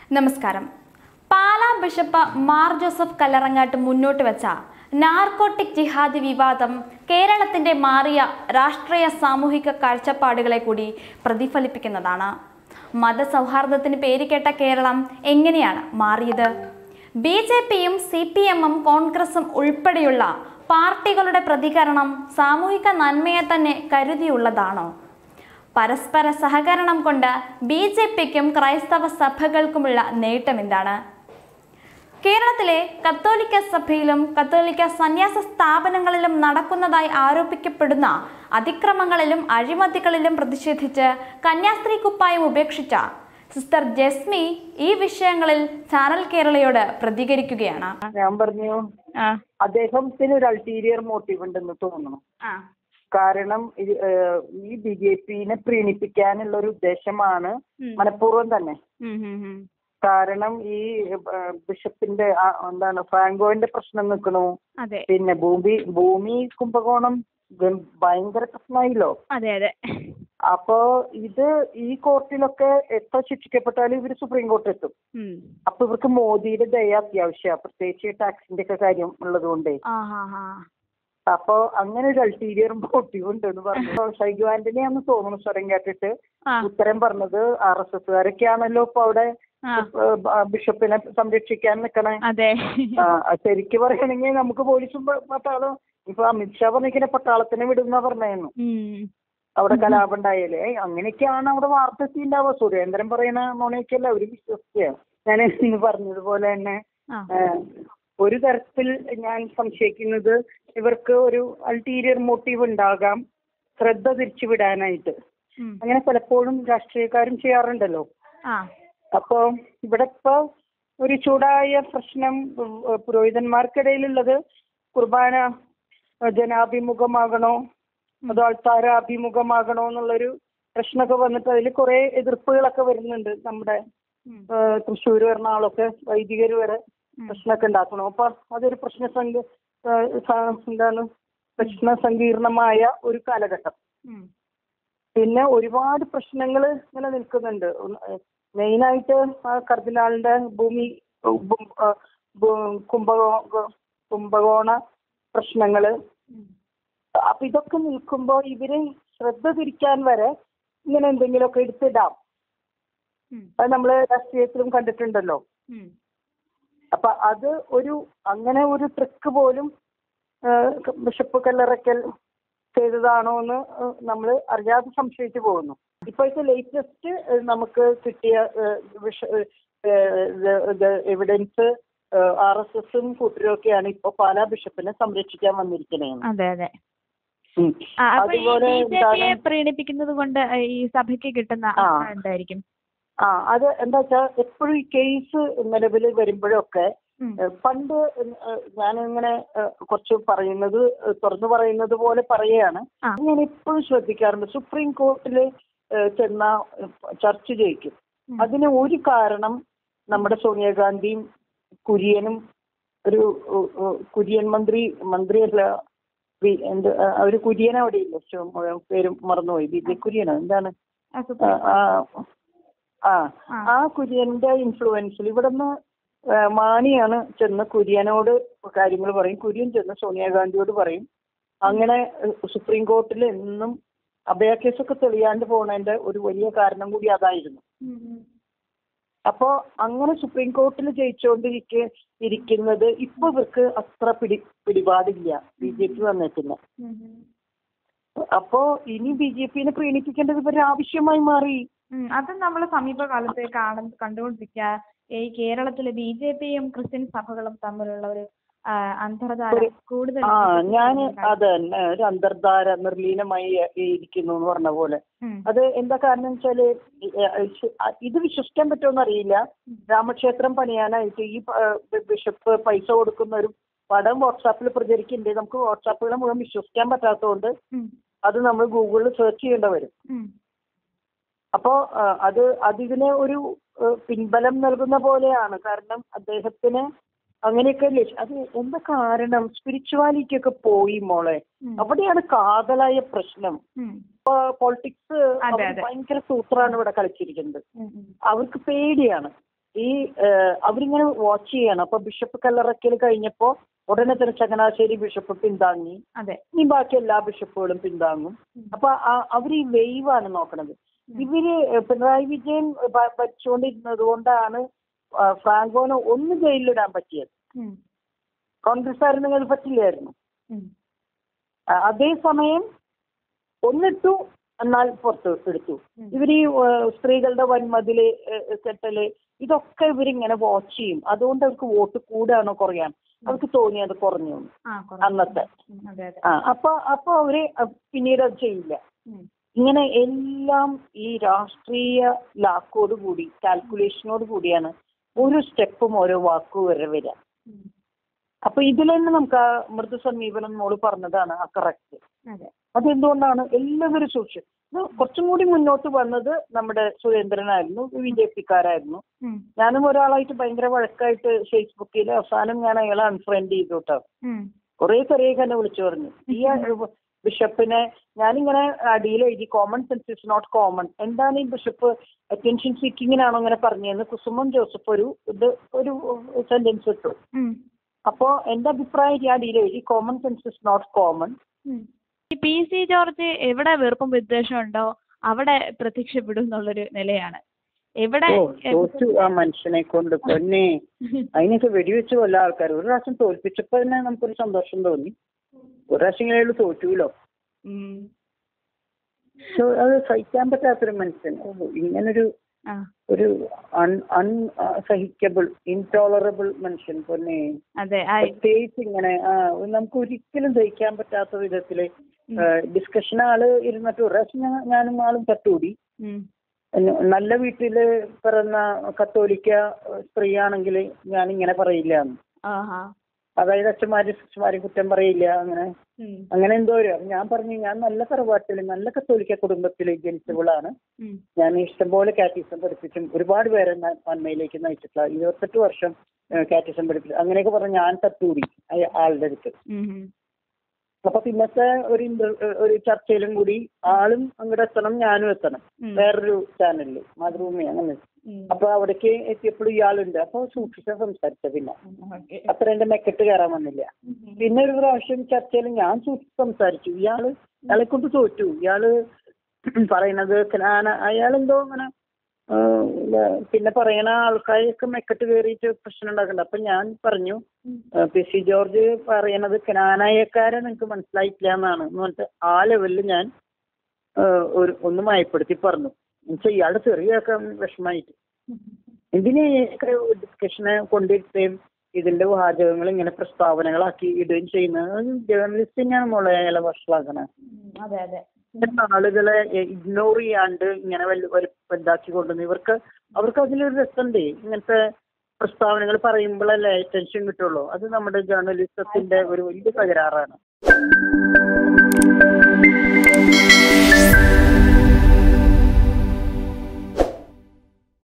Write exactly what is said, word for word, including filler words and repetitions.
നമസ്കാരം. പാലാ ബിഷപ്പ് മാർ ജോസഫ് കല്ലറങ്ങാട്ട് മുന്നോട്ട് വെച്ച നാർക്കോട്ടിക് ജിഹാദി വിവാദം കേരളത്തിന്റെ മാറിയ രാഷ്ട്രീയ സാമൂഹിക കാഴ്ചപ്പാടുകളെ കൂടി പ്രതിഫലിപ്പിക്കുന്നതാണ്. മതസൗഹാർദ്ദത്തിന് പേരുകേട്ട കേരളം എങ്ങനെയാണ് മാറിയത്? ബി ജെ പിയും സി പി എമ്മും കോൺഗ്രസും ഉൾപ്പെടെയുള്ള പാർട്ടികളുടെ പ്രതികരണം സാമൂഹിക നന്മയെ തന്നെ കരുതിയുള്ളതാണോ? പരസ്പര സഹകരണം കൊണ്ട് ബി ജെ പിക്കും ക്രൈസ്തവ സഭകൾക്കുമുള്ള നേട്ടം എന്താണ്? കേരളത്തിലെ കത്തോലിക്ക സഭയിലും കത്തോലിക്ക സന്യാസ സ്ഥാപനങ്ങളിലും നടക്കുന്നതായി ആരോപിക്കപ്പെടുന്ന അതിക്രമങ്ങളിലും അഴിമതികളിലും പ്രതിഷേധിച്ച് കന്യാസ്ത്രീ കുപ്പായം ഉപേക്ഷിച്ച സിസ്റ്റർ ജെസ്മി ഈ വിഷയങ്ങളിൽ ചാനൽ കേരളയോട് പ്രതികരിക്കുകയാണ്. ഞാൻ പറഞ്ഞു അദ്ദേഹത്തിന് ഒരു അൾട്ടീരിയർ മോട്ടീവ് ഉണ്ടെന്ന് തോന്നുന്നു. കാരണം ഈ ബി ജെ പിനെ പ്രീണിപ്പിക്കാനുള്ള ഒരു ഉദ്ദേശമാണ് മനഃപൂർവ്വം തന്നെ. കാരണം ഈ ബിഷപ്പിന്റെ എന്താണ് ഫ്രാങ്കോന്റെ പ്രശ്നം നിൽക്കണു, പിന്നെ ഭൂമി ഭൂമി കുംഭകോണം ഭയങ്കര പ്രശ്നമായില്ലോ. അതെ അതെ. അപ്പോ ഇത് ഈ കോർട്ടിലൊക്കെ എത്ര ശിക്ഷിക്കപ്പെട്ടാലും ഇവര് സുപ്രീം കോർട്ട് എത്തും. അപ്പൊ ഇവർക്ക് മോദിയുടെ ദയ അത്യാവശ്യമാണ്, പ്രത്യേകിച്ച് ടാക്സിന്റെ ഒക്കെ കാര്യം ഉള്ളത് കൊണ്ടേ. അപ്പൊ അങ്ങനെ ഒരു അൾട്ടീരിയർ മോട്ടീവ് ഉണ്ട് എന്ന് പറഞ്ഞു. ഷൈജു ആന്റണിയാന്ന് തോന്നുന്നു സ്വരം കേട്ടിട്ട് ഉത്തരം പറഞ്ഞത്. ആർ എസ് എസ്സുകാരൊക്കെയാണല്ലോ ഇപ്പൊ അവിടെ ബിഷപ്പിനെ സംരക്ഷിക്കാൻ നിക്കണേ. ശരിക്കും പറയണെങ്കിൽ നമുക്ക് പോലീസും പട്ടാളം ഇപ്പൊ അമിത്ഷാ പറഞ്ഞിങ്ങനെ പട്ടാളത്തിനെ വിടുന്ന പറഞ്ഞായിരുന്നു അവിടെ കലാപം ഉണ്ടായാലേ. അങ്ങനെയൊക്കെയാണ് അവിടെ വാർത്ത എത്തിണ്ടാവുക. സുരേന്ദ്രൻ പറയുന്ന നുണയൊക്കെയല്ല അവര് വിശ്വസിക്കുക. ഞാൻ ഇന്ന് പറഞ്ഞതുപോലെ തന്നെ ഒരു തരത്തിൽ ഞാൻ സംശയിക്കുന്നത് ഇവർക്ക് ഒരു അൾട്ടീരിയർ മോട്ടീവ് ഉണ്ടാകാം, ശ്രദ്ധ തിരിച്ചുവിടാനായിട്ട്. അങ്ങനെ പലപ്പോഴും രാഷ്ട്രീയക്കാരും ചെയ്യാറുണ്ടല്ലോ. അപ്പൊ ഇവിടെ ഇപ്പൊ ഒരു ചൂടായ പ്രശ്നം പുരോഹിതന്മാർക്കിടയിലുള്ളത് കുർബാന ജനാഭിമുഖമാകണോ അതോ അൾത്താരാഭിമുഖമാകണോ എന്നുള്ളൊരു പ്രശ്നമൊക്കെ വന്നിട്ട് അതിൽ കുറെ എതിർപ്പുകളൊക്കെ വരുന്നുണ്ട്. നമ്മുടെ തൃശ്ശൂർ എറണാകുളമൊക്കെ വൈദികർ വരെ പ്രശ്നമൊക്കെ ഉണ്ടാക്കണോ. അപ്പൊ അതൊരു പ്രശ്ന സംഖ്യ എന്താണ് പ്രശ്ന സങ്കീർണമായ ഒരു കാലഘട്ടം. പിന്നെ ഒരുപാട് പ്രശ്നങ്ങൾ ഇങ്ങനെ നിൽക്കുന്നുണ്ട്. മെയിനായിട്ട് ആ കർദിനാളിന്റെ ഭൂമി കുംഭകോ കുംഭകോണ പ്രശ്നങ്ങള്. അപ്പൊ ഇതൊക്കെ നിൽക്കുമ്പോ ഇവര് ശ്രദ്ധ തിരിക്കാൻ വരെ ഇങ്ങനെ എന്തെങ്കിലുമൊക്കെ എടുത്തിടാം. അത് നമ്മള് രാഷ്ട്രീയത്തിലും കണ്ടിട്ടുണ്ടല്ലോ. അപ്പൊ അത് ഒരു അങ്ങനെ ഒരു ട്രിക്ക് പോലും ബിഷപ്പ് കല്ലറയ്ക്കൽ ചെയ്തതാണോ എന്ന് നമ്മൾ അറിയാതെ സംശയിച്ചു പോകുന്നു. ഇപ്പോഴത്തെ ലേറ്റസ്റ്റ് നമുക്ക് കിട്ടിയ എവിഡൻസ് ആർ എസ് എസും കൂട്ടരൊക്കെയാണ് ഇപ്പൊ പാലാ ബിഷപ്പിനെ സംരക്ഷിക്കാൻ വന്നിരിക്കുന്നത്. അതെ അതെ. അതുപോലെ പ്രീണിപ്പിക്കുന്നത് കൊണ്ട് ഈ സഭയ്ക്ക് കിട്ടുന്ന എന്തായിരിക്കും? ആ അത് എന്താ വെച്ചാൽ എപ്പോഴും ഈ കേസ് നിലവിൽ വരുമ്പോഴൊക്കെ പണ്ട് ഞാനിങ്ങനെ കുറച്ച് പറയുന്നത് തുറന്നു പറയുന്നത് പോലെ പറയുകയാണ്. ഞാൻ എപ്പോഴും ശ്രദ്ധിക്കാറുണ്ട്, സുപ്രീം കോർട്ടിൽ ചെന്ന ചർച്ച ജയിക്കും. അതിന് ഒരു കാരണം നമ്മുടെ സോണിയാഗാന്ധിയും കുര്യനും ഒരു കുര്യൻ മന്ത്രി മന്ത്രിയല്ല എന്ത് ഒരു കുര്യൻ അവിടെ ഇല്ല, പേരും മറന്നുപോയി, ബി ജെ കുര്യനോ എന്താണ് ആ ആ കുര്യന്റെ ഇൻഫ്ലുവൻസിൽ ഇവിടുന്ന് മാണിയാണ് ചെന്ന് കുര്യനോട് കാര്യങ്ങൾ പറയും, കുര്യൻ ചെന്ന് സോണിയാഗാന്ധിയോട് പറയും. അങ്ങനെ സുപ്രീം കോർട്ടിൽ എന്നും അഭയ കേസൊക്കെ തെളിയാണ്ട് പോണതിന്റെ ഒരു വലിയ കാരണം കൂടി അതായിരുന്നു. അപ്പോ അങ്ങനെ സുപ്രീം കോർട്ടിൽ ജയിച്ചുകൊണ്ടിരിക്ക ഇരിക്കുന്നത് ഇപ്പൊ ഇവർക്ക് അത്ര പിടി പിടിപാടില്ല, ബി ജെ പി വന്നിട്ടില്ല. അപ്പോ ഇനി ബി ജെ പിനെ പ്രീണിപ്പിക്കേണ്ടത് ഇവരുടെ ആവശ്യമായി മാറി. അത് നമ്മൾ സമീപകാലത്തെ കാണ കണ്ടുകൊണ്ടിരിക്കുക ഈ കേരളത്തിലെ ബി ജെ പിയും ക്രിസ്ത്യൻ സഭകളും തമ്മിലുള്ള ഒരു അന്തർധാര കൂടുതൽ. ആ ഞാൻ അത് തന്നെ ഒരു അന്തർധാര നിർലീനമായി ഇരിക്കുന്നു എന്ന് പറഞ്ഞ പോലെ. അത് എന്താ കാരണം വെച്ചാല് ഇത് വിശ്വസിക്കാൻ പറ്റുമെന്ന് അറിയില്ല. രാമക്ഷേത്രം പണിയാനായിട്ട് ഈ ബിഷപ്പ് പൈസ കൊടുക്കുന്ന ഒരു പടം വാട്സാപ്പിൽ പ്രചരിക്കുന്നുണ്ട്. നമുക്ക് വാട്സാപ്പുകളെ മുഴുവൻ വിശ്വസിക്കാൻ പറ്റാത്തതുകൊണ്ട് അത് നമ്മൾ ഗൂഗിളിൽ സെർച്ച് ചെയ്യേണ്ടി വരും. അപ്പോ അത് അതിന് ഒരു പിൻബലം നൽകുന്ന പോലെയാണ്. കാരണം അദ്ദേഹത്തിന് അങ്ങനെയൊക്കെ അത് എന്താ കാരണം സ്പിരിച്വാലിറ്റി ഒക്കെ പോയി മോളെ. അവിടെയാണ് കാതലായ പ്രശ്നം. ഇപ്പൊ പൊളിറ്റിക്സ് ഭയങ്കര സൂത്രാണ് ഇവിടെ കളിച്ചിരിക്കുന്നത്. അവർക്ക് പേടിയാണ്. ഈ അവരിങ്ങനെ വാച്ച് ചെയ്യാണ്. അപ്പൊ ബിഷപ്പ് കല്ലറക്കൽ കഴിഞ്ഞപ്പോ ഉടനെ തന്നെ ചങ്ങനാശ്ശേരി ബിഷപ്പ് പിന്താങ്ങി, ഇനി ബാക്കി എല്ലാ ബിഷപ്പുകളും പിന്താങ്ങും. അപ്പൊ അവർ ഈ വെയ്വാണ് നോക്കണത്. ഇവര് പിണറായി വിജയൻ ഭരിച്ചുകൊണ്ടിരുന്നത് കൊണ്ടാണ് ഫ്രാങ്കോനെ ഒന്ന് ജയിലിലിടാൻ പറ്റിയത്. കോൺഗ്രസ് ആയിരുന്നെങ്കിൽ അത് പറ്റില്ലായിരുന്നു. അതേസമയം ഒന്നിട്ടു എന്നാൽ പുറത്ത് എടുത്തു. ഇവർ ഈ സ്ത്രീകളുടെ വൻമതില് കെട്ടല് ഇതൊക്കെ ഇവരിങ്ങനെ വാച്ച് ചെയ്യും. അതുകൊണ്ട് അവർക്ക് വോട്ട് കൂടാണോ കുറയാൻ അവർക്ക് തോന്നി അത് കുറഞ്ഞു അന്നത്തെ. ആ അപ്പൊ അപ്പൊ അവര് പിന്നീട് അത് ചെയ്യില്ല. ഇങ്ങനെ എല്ലാം ഈ രാഷ്ട്രീയ ലാക്കോട് കൂടി കാൽക്കുലേഷനോട് കൂടിയാണ് ഓരോ സ്റ്റെപ്പും ഓരോ വാക്കും വരെ വരിക. അപ്പൊ ഇതിൽ തന്നെ നമുക്ക് ആ മൃദു സമീപനം മോള് പറഞ്ഞതാണ് ആ കറക്റ്റ്. അതെന്തുകൊണ്ടാണ് എല്ലാവരും സൂക്ഷിച്ചു. കുറച്ചും കൂടി മുന്നോട്ട് വന്നത് നമ്മുടെ സുരേന്ദ്രനായിരുന്നു, ബി ജെ പിക്കാരായിരുന്നു. ഞാനും ഒരാളായിട്ട് ഭയങ്കര വഴക്കായിട്ട് ഫേസ്ബുക്കിൽ അവസാനം ഞാൻ അയാളെ അൺഫ്രണ്ട് ചെയ്തു കേട്ടോ. കുറെ ചെറിയ തന്നെ വിളിച്ചു പറഞ്ഞു ഈ ബിഷപ്പിനെ. ഞാനിങ്ങനെ അടിയിൽ എഴുതി common sense is not common. എന്താണ് ഈ ബിഷപ്പ് അറ്റൻഷൻ സീക്കിങ്ങിനാണോ ഇങ്ങനെ പറഞ്ഞതെന്ന് കുസുമൻ ജോസഫ് ഒരു ഇത് ഒരു സെന്റൻസ് ഇട്ടു. അപ്പോ എന്റെ അഭിപ്രായം ഈ അടിയിൽ എഴുതി common sense is not common. P C George എവിടെ വെറുപ്പും വിദ്വേഷം ഉണ്ടോ അവിടെ പ്രത്യക്ഷപ്പെടും എന്നുള്ളൊരു നിലയാണ്. എവിടെ ആ മനുഷ്യനെ കൊണ്ട് പൊന്നെ അതിനൊക്കെ വെടിവെച്ച് കൊല്ല ആൾക്കാർ. ഒരു പ്രാവശ്യം തോൽപ്പിച്ചപ്പോ തന്നെ നമുക്കൊരു സന്തോഷം തോന്നി. ഒരു പ്രാവശ്യം ഇങ്ങനെ തോറ്റൂലോ. അത് സഹിക്കാൻ പറ്റാത്തൊരു മനുഷ്യൻ, ഇങ്ങനൊരു ഒരു അൺസഹിക്കബിൾ ഇൻടോളറബിൾ മനുഷ്യൻ പൊന്നെ. പ്രത്യേകിച്ച് ഇങ്ങനെ ആ നമുക്ക് ഒരിക്കലും സഹിക്കാൻ പറ്റാത്ത വിധത്തില് ഡിസ്കഷൻ ആള് ഇരുന്നിട്ട് ഒരു പ്രാവശ്യം ഞാനും ആളും തട്ടുകൂടി. നല്ല വീട്ടില് പിറന്ന കത്തോലിക്ക സ്ത്രീ ആണെങ്കിൽ ഞാൻ ഇങ്ങനെ പറയില്ല. അതായത് അച്ഛന്മാര് സിസ്റ്റർമാരെ കുറ്റം പറയില്ല. അങ്ങനെ അങ്ങനെ എന്തോ ഒരു ഞാൻ പറഞ്ഞു ഞാൻ നല്ല തറവാട്ടില് നല്ല കത്തോലിക്ക കുടുംബത്തില് ജനിച്ചവളാണ്. ഞാൻ ഇഷ്ടംപോലെ കാറ്റീസം പഠിപ്പിച്ചും ഒരുപാട് പേരെ നന്മയിലേക്ക് നയിച്ചിട്ടുള്ള ഇരുപത്തെട്ട് വർഷം കാറ്റീസം പഠിപ്പിച്ചു. അങ്ങനെയൊക്കെ പറഞ്ഞ് ഞാൻ തട്ടുകൂടി ആളുടെ അടുത്ത്. അപ്പൊ പിന്നത്തെ ഒരു ഒരു ചർച്ചയിലും കൂടി ആളും അങ്ങോട്ട് എത്തണം ഞാനും എത്തണം വേറൊരു ചാനലില് മാതൃഭൂമി അങ്ങനെ. അപ്പൊ അവിടേക്ക് എത്തിയപ്പോഴും ഇയാളുണ്ട്. അപ്പൊ സൂക്ഷിച്ച സംസാരിച്ച പിന്നെ അത്ര എന്റെ മെക്കെട്ട് കയറാൻ വന്നില്ല. പിന്നെ ഒരു പ്രാവശ്യം ചർച്ചയിൽ ഞാൻ സൂക്ഷിച്ച് സംസാരിച്ചു. ഇയാള് ഇയാളെ കൊണ്ട് തോറ്റു. ഇയാള് പറയണത് അയാളെന്തോ അങ്ങനെ പിന്നെ പറയണ ആൾക്കാരെയൊക്കെ മെക്കെട്ട് കയറിയിട്ട് പ്രശ്നം ഉണ്ടാക്കണ്ട. അപ്പൊ ഞാൻ പറഞ്ഞു പി സി ജോർജ് പറയണത് കനാനായക്കാരെ നിങ്ങൾക്ക് മനസ്സിലായിട്ടില്ല എന്നാണ് എന്ന് പറഞ്ഞിട്ട് ആ ലെവലിൽ ഞാൻ ഒരു ഒന്ന് മയപ്പെടുത്തി പറഞ്ഞു. എന്നുവെച്ചാൽ ഇയാളുടെ ചെറിയൊക്കെ വിഷമായിട്ട് എന്തിനാ ഡിസ്കഷനെ കൊണ്ടിരുത്തുകയും ഇതിന്റെ വാചകങ്ങൾ ഇങ്ങനെ പ്രസ്താവനകളാക്കി ഇടുകയും ചെയ്യുന്നത്. ജേർണലിസ്റ്റ് തന്നെയാണ് മോളെ അയാളെ വഷളാക്കണേ. ആളുകളെ ഇഗ്നോർ ചെയ്യാണ്ട് ഇങ്ങനെ വലുതാക്കി കൊണ്ടുവന്ന് ഇവർക്ക് അവർക്ക് അതിലൊരു രസമുണ്ട്. ഇങ്ങനത്തെ പ്രസ്താവനകൾ പറയുമ്പോഴല്ലേ ടെൻഷൻ കിട്ടുള്ളൂ. അത് നമ്മുടെ ജേർണലിസത്തിന്റെ ഒരു വലിയ തകരാറാണ്.